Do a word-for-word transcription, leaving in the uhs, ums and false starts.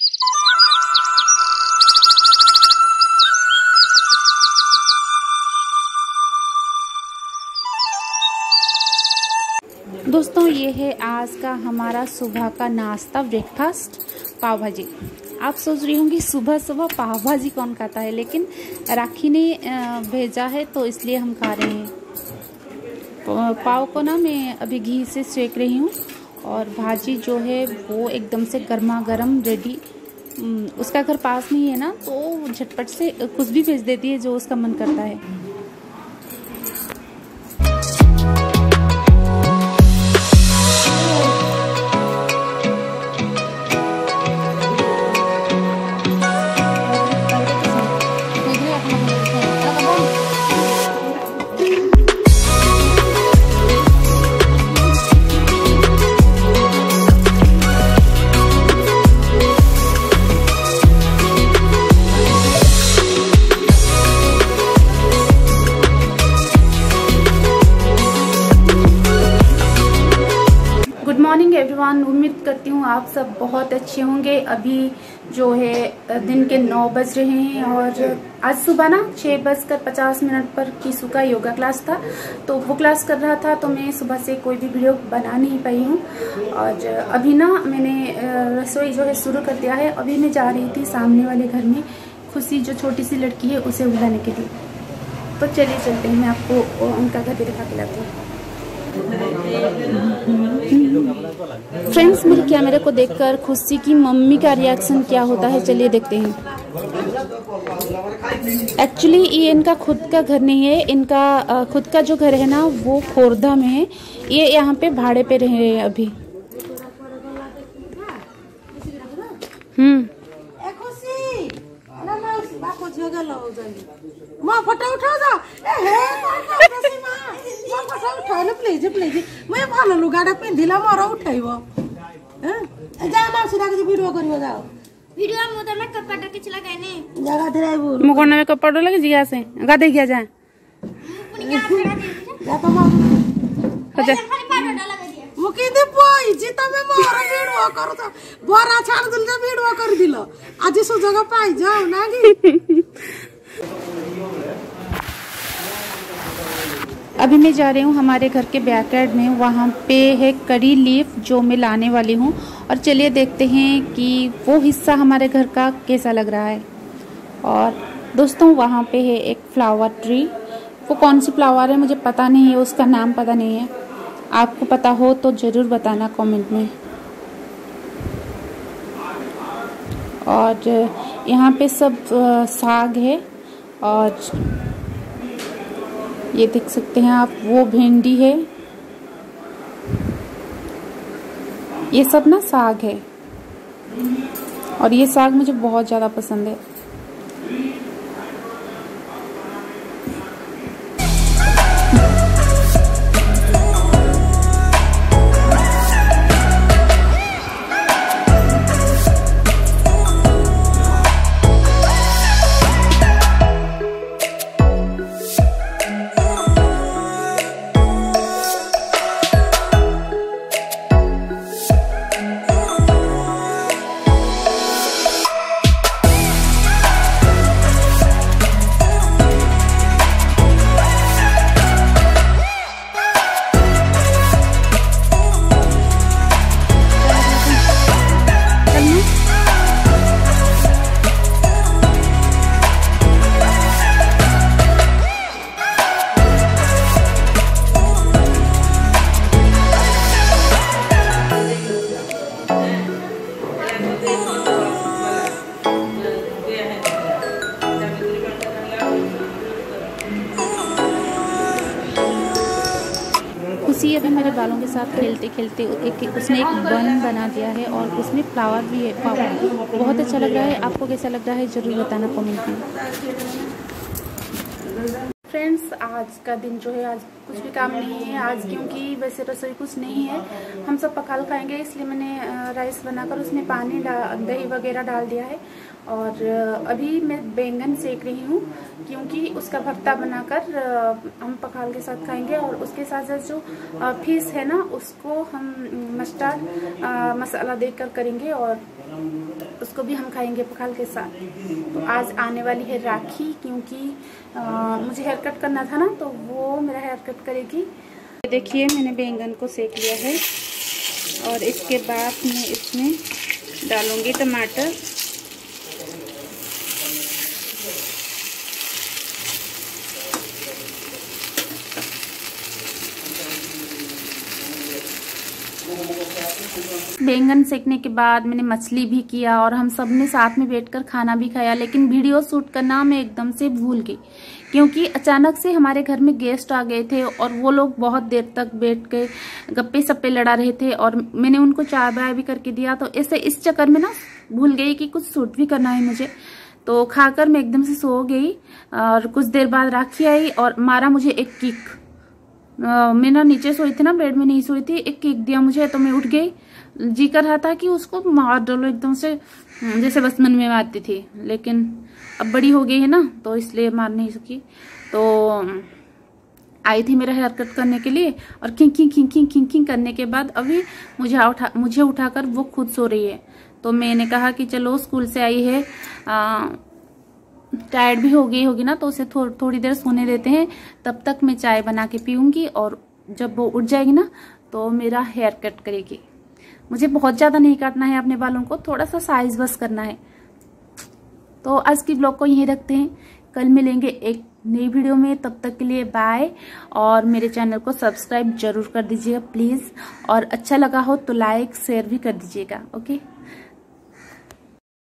दोस्तों ये है आज का हमारा सुबह का नाश्ता, ब्रेकफास्ट, पाव भाजी। आप सोच रही होंगी सुबह सुबह पाव भाजी कौन खाता है, लेकिन राखी ने भेजा है तो इसलिए हम खा रहे हैं। पाव को ना मैं अभी घी से सेक रही हूँ और भाजी जो है वो एकदम से गर्मा गर्म रेडी। उसका घर पास नहीं है ना, तो झटपट से कुछ भी भेज देती है जो उसका मन करता है। मॉर्निंग एवरीवन, उम्मीद करती हूँ आप सब बहुत अच्छे होंगे। अभी जो है दिन के नौ बज रहे हैं और आज सुबह ना छः बजकर पचास मिनट पर किसू का योगा क्लास था, तो वो क्लास कर रहा था, तो मैं सुबह से कोई भी वीडियो बना नहीं पाई हूँ। और अभी ना मैंने रसोई जो है शुरू कर दिया है। अभी मैं जा रही थी सामने वाले घर में खुशी जो छोटी सी लड़की है उसे बुलाने के लिए, तो चलिए चलते हैं, मैं आपको उनका घर भी दिखा के लाती हूँ। फ्रेंड्स, मेरे कैमरे को देखकर खुशी की मम्मी का रिएक्शन क्या होता है, चलिए देखते हैं। एक्चुअली ये इनका खुद का घर नहीं है, इनका खुद का जो घर है ना वो खोरधा में है। ये यहाँ पे भाड़े पे रह रहे हैं अभी। हम्म माँ फोटो उठाओ जा ए हे माँ माँ फोटो उठाओ ना प्लीज प्लीज मैं भालो लुगाटा पिंधिला मोर उठाइबो हैं जा माँ सीधा के वीडियो करियो जाओ वीडियो मु त में कपड़ा किछ लगाइने जगह धराइबो मु कोन में कपड़ा लगे जिया से गा दे गया जा जा तो माँ अच्छा मु के दे पोई जी तमे मोर वीडियो करू त बोरा छाड़ दिल जे वीडियो कर दिलो आज सो जगह पाई जाओ नागी। अभी मैं जा रही हूँ हमारे घर के बैकयार्ड में, वहाँ पे है करी लीफ जो मैं लाने वाली हूँ, और चलिए देखते हैं कि वो हिस्सा हमारे घर का कैसा लग रहा है। और दोस्तों वहाँ पे है एक फ्लावर ट्री, वो कौन सी फ्लावर है मुझे पता नहीं है, उसका नाम पता नहीं है। आपको पता हो तो ज़रूर बताना कमेंट में। और यहाँ पे सब साग है, और ये देख सकते हैं आप, वो भिंडी है, ये सब ना साग है, और ये साग मुझे बहुत ज़्यादा पसंद है। खुशी अभी मेरे बालों के साथ खेलते खेलते एक उसने एक बन बना दिया है, और उसमें फ्लावर भी है। फ्लावर बहुत अच्छा लग रहा है। आपको कैसा लग रहा है ज़रूर बताना कमेंट में। फ्रेंड्स, आज का दिन जो है, आज कुछ भी काम नहीं है आज, क्योंकि वैसे रसोई कुछ नहीं है, हम सब पकाल खाएंगे, इसलिए मैंने राइस बनाकर उसमें पानी दही वगैरह डाल दिया है। और अभी मैं बैंगन सेक रही हूँ, क्योंकि उसका भरता बनाकर हम पखाल के साथ खाएंगे। और उसके साथ साथ जो फिश है ना, उसको हम मस्टर्ड मसाला देकर करेंगे और उसको इसको भी हम खाएंगे पखाल के साथ। तो आज आने वाली है राखी, क्योंकि आ, मुझे हेयर कट करना था ना, तो वो मेरा हेयर कट करेगी। देखिए मैंने बैंगन को सेक लिया है और इसके बाद मैं इसमें डालूंगी टमाटर। बैंगन सेकने के बाद मैंने मछली भी किया और हम सब ने साथ में बैठकर खाना भी खाया। लेकिन वीडियो शूट करना मैं एकदम से भूल गई, क्योंकि अचानक से हमारे घर में गेस्ट आ गए थे और वो लोग बहुत देर तक बैठ के गप्पे सप्पे लड़ा रहे थे और मैंने उनको चाय बाय भी करके दिया। तो ऐसे इस चक्कर में ना भूल गई कि कुछ शूट भी करना है मुझे। तो खाकर मैं एकदम से सो गई और कुछ देर बाद राखी आई और मारा मुझे एक किक। मैं ना नीचे सोई थी ना, बेड में नहीं सोई थी, एक किक दिया मुझे तो मैं उठ गई। जी कर रहा था कि उसको मार डालो एकदम से, जैसे बचपन में मारती थी, लेकिन अब बड़ी हो गई है ना तो इसलिए मार नहीं सकी। तो आई थी मेरा हेयर कट करने के लिए और खिंग खिंग खिंग खिंग खिंग खिंग करने के बाद अभी मुझे उठा मुझे उठाकर वो खुद सो रही है। तो मैंने कहा कि चलो स्कूल से आई है, टायर्ड भी हो गई होगी ना, तो उसे थो, थोड़ी देर सोने देते हैं। तब तक मैं चाय बना के पीऊंगी और जब वो उठ जाएगी ना तो मेरा हेयर कट करेगी। मुझे बहुत ज़्यादा नहीं काटना है अपने बालों को, थोड़ा सा साइज बस करना है। तो आज की ब्लॉग को यहीं रखते हैं, कल मिलेंगे एक नई वीडियो में। तब तक के लिए बाय, और मेरे चैनल को सब्सक्राइब जरूर कर दीजिएगा प्लीज़, और अच्छा लगा हो तो लाइक शेयर भी कर दीजिएगा। ओके।